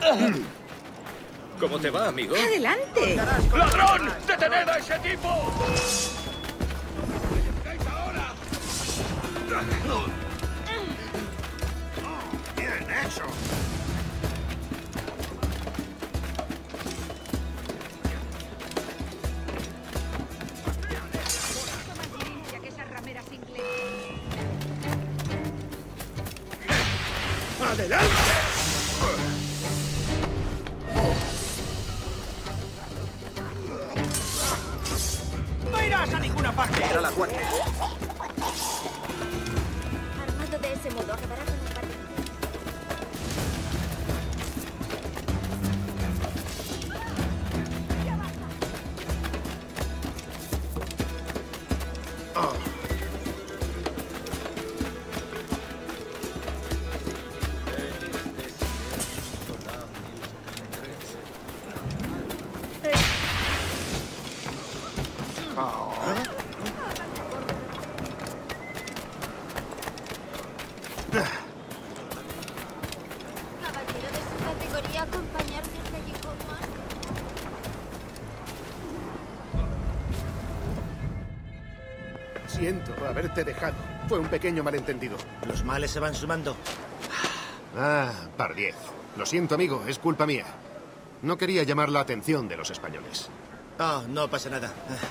¿Cómo te va, amigo? ¡Adelante! ¡Ladrón! ¡Detened a ese tipo! ¡Bien hecho! ¡Adelante! ¡No irás a ninguna parte! Era la guardia. Armado de ese modo acabará con el partido. Caballero de su categoría, acompañarme hasta allí con más. Siento haberte dejado. Fue un pequeño malentendido. Los males se van sumando. Ah, Pardiez. Lo siento, amigo, es culpa mía. No quería llamar la atención de los españoles. Oh, no pasa nada.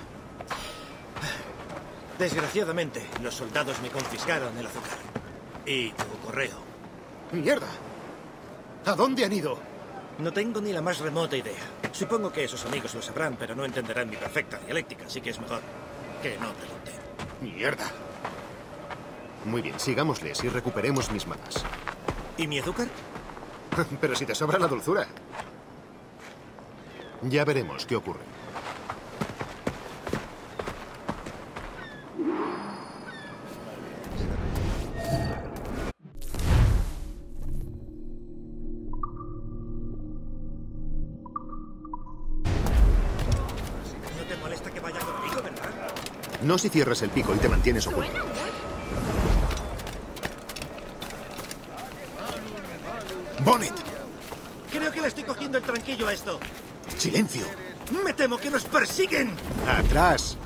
Desgraciadamente, los soldados me confiscaron el azúcar. Y tu correo. ¡Mierda! ¿A dónde han ido? No tengo ni la más remota idea. Supongo que esos amigos lo sabrán, pero no entenderán mi perfecta dialéctica, así que es mejor que no pregunten. ¡Mierda! Muy bien, sigámosles y recuperemos mis manas. ¿Y mi azúcar? Pero si te sobra la dulzura. Ya veremos qué ocurre. ¿No te molesta que vaya contigo, verdad? No si cierras el pico y te mantienes oculto. ¡Bonnet! Creo que le estoy cogiendo el tranquillo a esto. ¡Silencio! ¡Me temo que nos persiguen! ¡Atrás!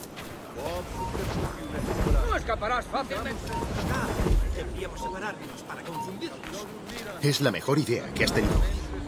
¡No escaparás fácilmente! Deberíamos separarnos para confundirlos. Es la mejor idea que has tenido.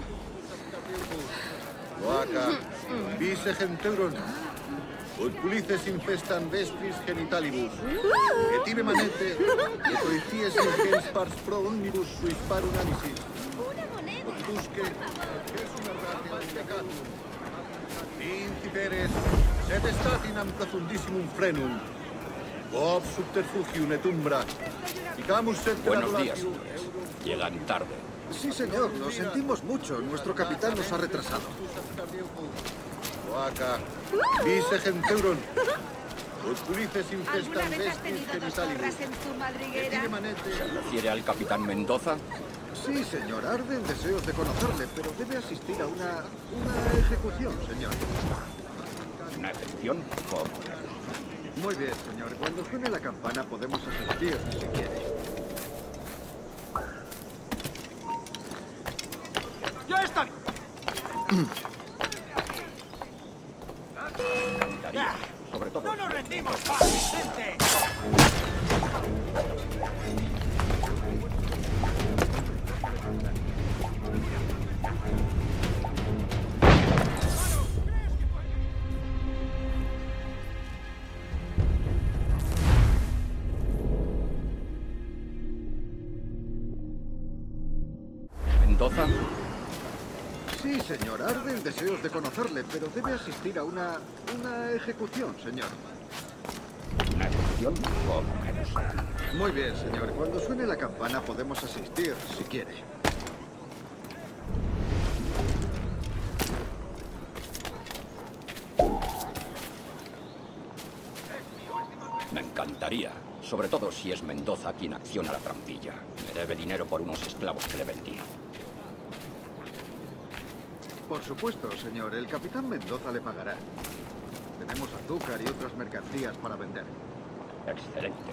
Loaca, vice genteuron, ut pulices infestan vestris genitalibus, et tibe manete, et policies gens pars pro omnibus suis par unanisis. Ut busque, es una ratio peccatum. Inciperes, sed statinam profundissimum frenum, ob subterfugium et umbra, icamus sed Buenos días, gradulatio. señores. Llegan tarde. Sí, señor, lo sentimos mucho. Nuestro capitán nos ha retrasado. Loaca, vice genteuron, ut pulices infestan ¿Alguna vez has vestris tenido 2 genitalibus. horas en tu Et madriguera? tibe manete, ¿Refiere al capitán Mendoza? Sí, señor, arden deseos de conocerle, pero debe asistir a una ejecución, señor. ¿Una ejecución? ¿Cómo? Muy bien, señor. Cuando suene la campana podemos asistir, si quiere. ¡Ya están! Daría, sobre todo. ¡No nos rendimos fácilmente! ¿Mendoza? Sí, señor, arden deseos de conocerle, pero debe asistir a una ejecución, señor. ¿Una ejecución? ¿Cómo que no sé? Muy bien, señor. Cuando suene la campana podemos asistir, si quiere. Me encantaría. Sobre todo si es Mendoza quien acciona la trampilla. Me debe dinero por unos esclavos que le vendí. Por supuesto, señor. El capitán Mendoza le pagará. Tenemos azúcar y otras mercancías para vender. Excelente.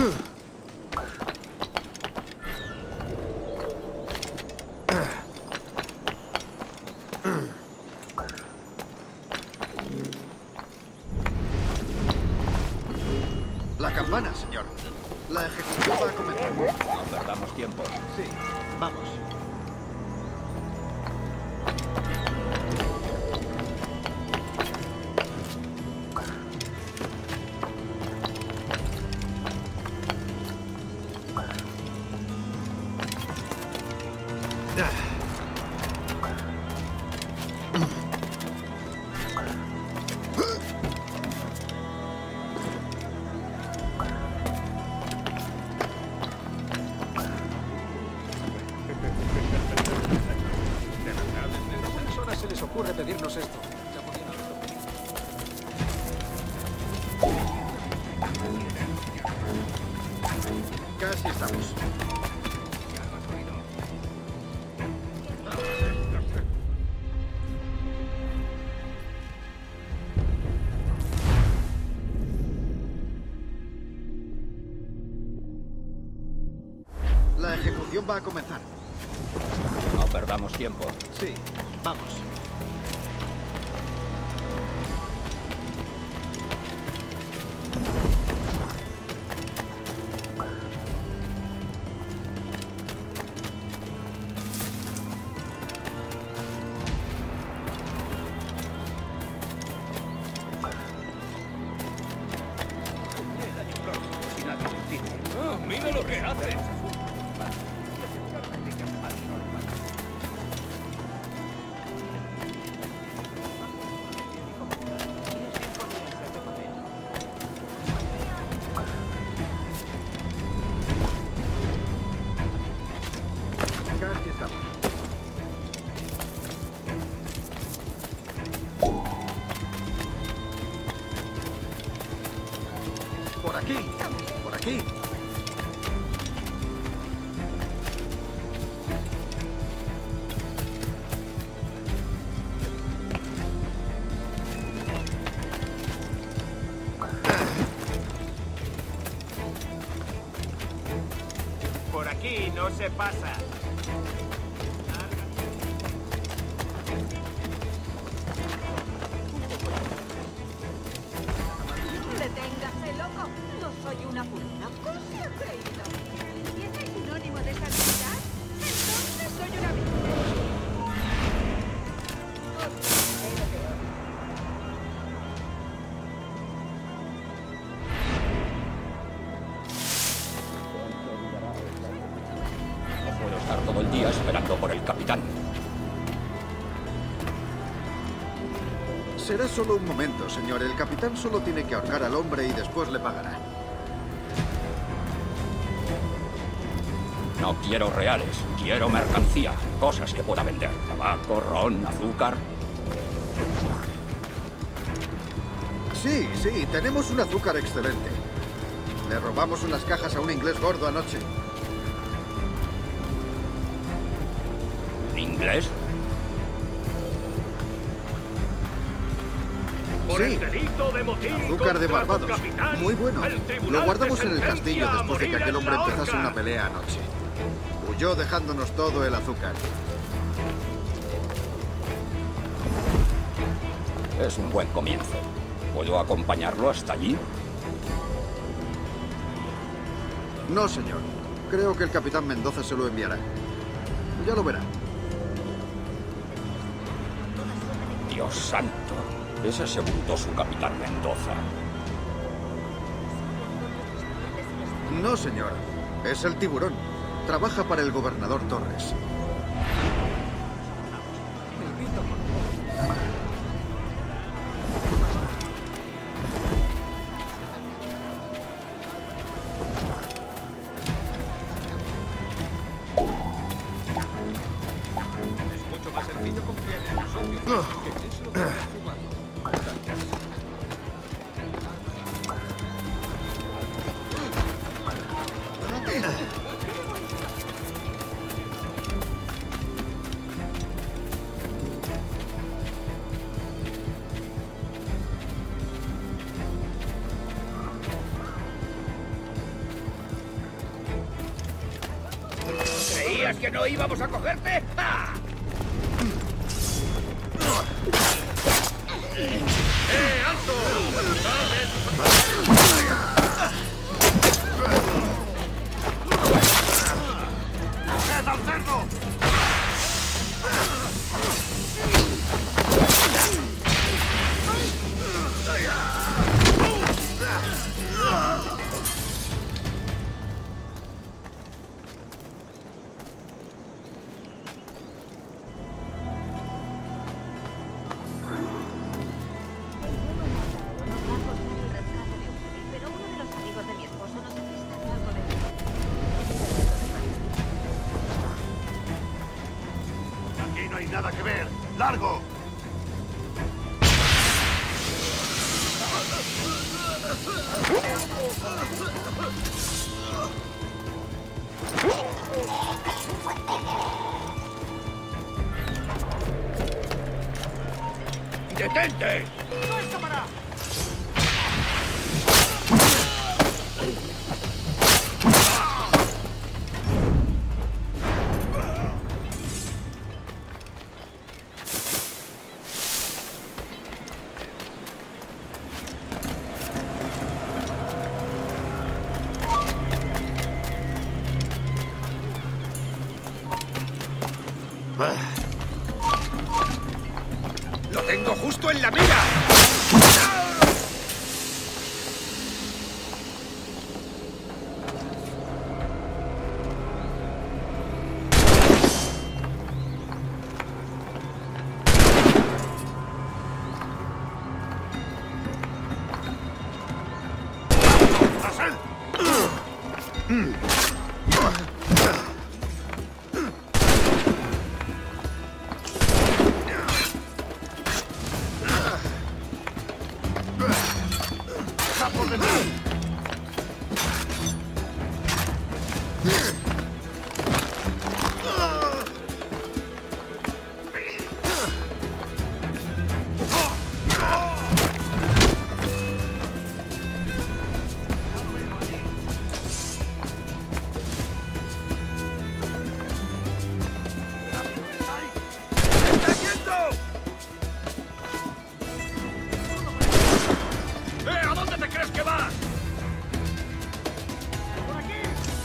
La campana, señor. La ejecución va a comenzar. No perdamos tiempo. Sí, vamos. Se les ocurre pedirnos esto. Casi estamos. La ejecución va a comenzar. No perdamos tiempo. Sí, vamos. ¡Mira lo que hace! Casi estamos. Por aquí. Por aquí. Por aquí no se pasa. Deténgase, loco. No soy una puta. ¿Cómo se ha creído? ¿Y ese es sinónimo de santidad? Entonces soy una víctima. No puedo estar todo el día esperando por el capitán. Será solo un momento, señor. El capitán solo tiene que ahorcar al hombre y después le pagará. No quiero reales, quiero mercancía, cosas que pueda vender. Tabaco, ron, azúcar. Sí, sí, tenemos un azúcar excelente. Le robamos unas cajas a un inglés gordo anoche. ¿En inglés? Sí, azúcar de Barbados. Muy bueno. Lo guardamos en el castillo después de que aquel hombre empezase una pelea anoche. Huyó dejándonos todo el azúcar. Es un buen comienzo. ¿Puedo acompañarlo hasta allí? No, señor. Creo que el capitán Mendoza se lo enviará. Ya lo verá. Dios santo. Ese segundo su capitán Mendoza. No, señor. Es el tiburón. Trabaja para el gobernador Torres. ¿Creías que no íbamos a cogerte? ¡Ah! ¡Alto! ¡Queda al cerdo! Nada que ver. ¡Largo! ¡Detente! ¡Lo tengo justo en la mira! ¿A dónde te crees que vas? ¡Por aquí!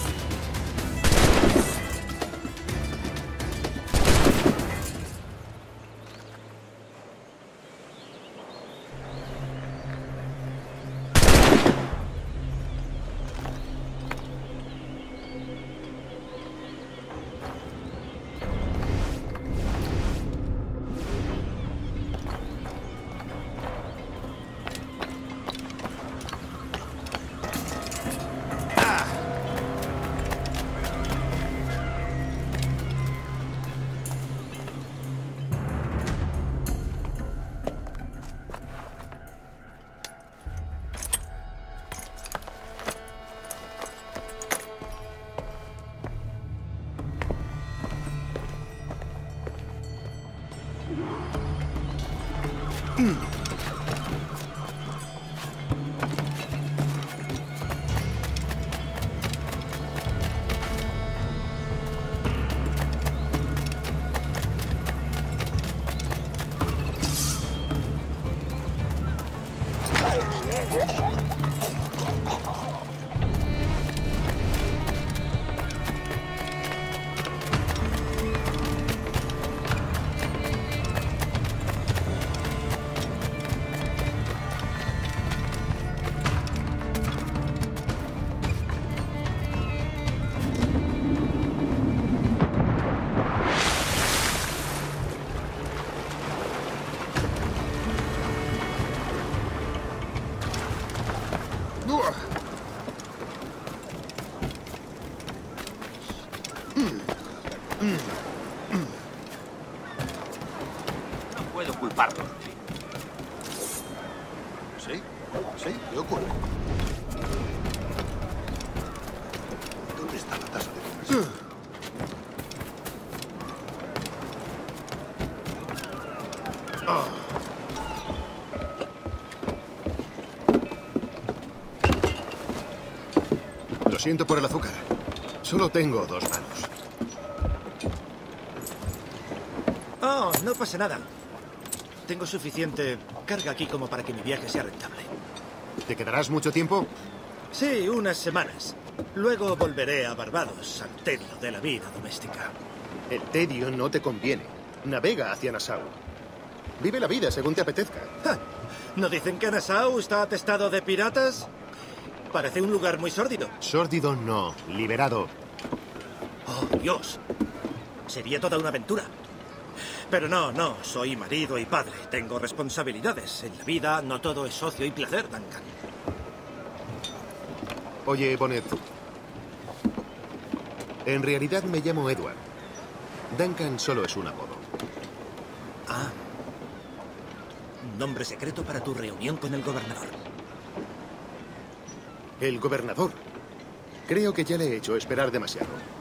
No puedo culparlo. ¿Sí? ¿Sí? ¿Qué ocurre? ¿Dónde está la tasa de conversión? Lo siento por el azúcar. Solo tengo 2 manos. Oh, no pasa nada. Tengo suficiente carga aquí como para que mi viaje sea rentable. ¿Te quedarás mucho tiempo? Sí, unas semanas. Luego volveré a Barbados, al tedio de la vida doméstica. El tedio no te conviene. Navega hacia Nassau. Vive la vida según te apetezca. Ja, ¿no dicen que Nassau está atestado de piratas? Parece un lugar muy sórdido. Sórdido no, liberado. Oh, Dios. Sería toda una aventura. Pero no, soy marido y padre. Tengo responsabilidades. En la vida no todo es ocio y placer, Duncan. Oye, Bonnet. En realidad me llamo Edward. Duncan solo es un apodo. Ah. Un nombre secreto para tu reunión con el gobernador. ¿El gobernador? Creo que ya le he hecho esperar demasiado.